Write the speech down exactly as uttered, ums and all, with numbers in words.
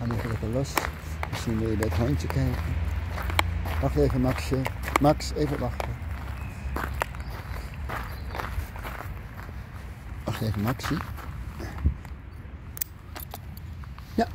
Ga even lekker los. Misschien wil je bij het hondje kijken. Wacht even, Maxje. Max, even wachten. Wacht even, Maxie. Ja.